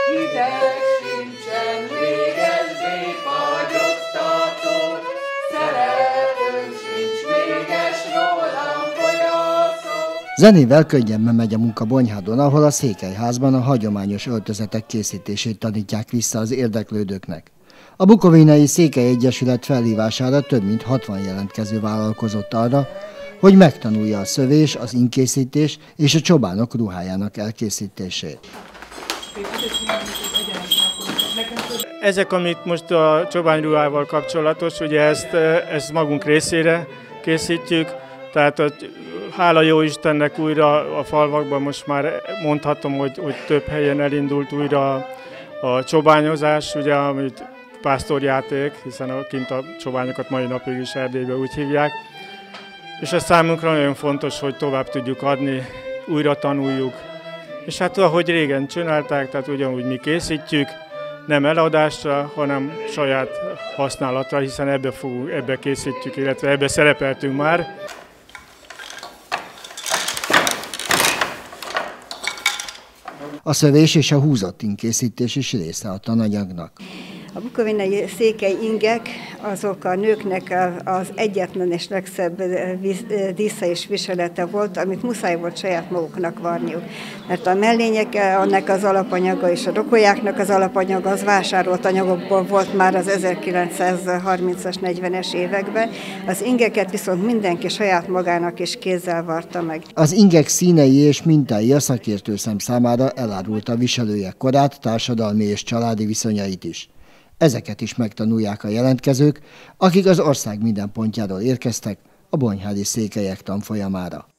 Hideg sincsen, végesdé fagyottató, szeretőm sincs, véges rólam folyaszó. Zenével könnyebben megy a munka Bonyhádon, ahol a székelyházban a hagyományos öltözetek készítését tanítják vissza az érdeklődőknek. A Bukovinai Székely Egyesület felhívására több mint 60 jelentkező vállalkozott arra, hogy megtanulja a szövés, az inkészítés és a csobánok ruhájának elkészítését. Ezek, amit most a csobányruhával kapcsolatos, ugye ezt magunk részére készítjük, tehát hála jó Istennek újra a falvakban most már mondhatom, hogy több helyen elindult újra a csobányozás, ugye, amit pásztorjáték, hiszen kint a csobányokat mai napig is Erdélyben úgy hívják. És ez számunkra nagyon fontos, hogy tovább tudjuk adni, újra tanuljuk. És hát ahogy régen csinálták, tehát ugyanúgy mi készítjük, nem eladásra, hanem saját használatra, hiszen ebbe készítjük, illetve ebbe szerepeltünk már. A szövés és a húzott inkészítés is része a tananyagnak. A bukovinai székely ingek azok a nőknek az egyetlen és legszebb dísze és viselete volt, amit muszáj volt saját maguknak varniuk. Mert a mellények, annak az alapanyaga és a rokolyáknak az alapanyaga az vásárolt anyagokból volt már az 1930-as, 40-es években. Az ingeket viszont mindenki saját magának és kézzel varta meg. Az ingek színei és mintái a szakértő szem számára elárulta a viselője korát, társadalmi és családi viszonyait is. Ezeket is megtanulják a jelentkezők, akik az ország minden pontjáról érkeztek a bonyhádi székelyek tanfolyamára.